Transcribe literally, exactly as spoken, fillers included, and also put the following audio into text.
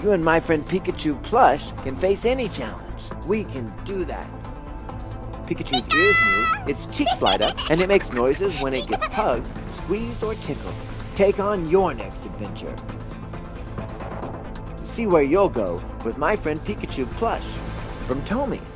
You and My Friend Pikachu plush can face any challenge. We can do that. Pikachu's ears move, its cheeks light up, and it makes noises when it gets hugged, squeezed, or tickled. Take on your next adventure. See where you'll go with My Friend Pikachu plush from Tomy.